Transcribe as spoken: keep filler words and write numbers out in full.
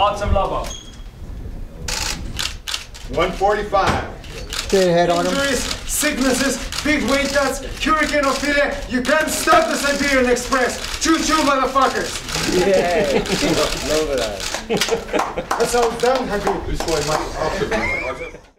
Artem Lobov. one forty-five. Stay ahead on him. Injuries, sicknesses, big weight cuts, hurricane ophelia. You can't stop the Siberian Express. Choo-choo, motherfuckers. Yeah. Love that. That's how it's done, Habib. This way, mate.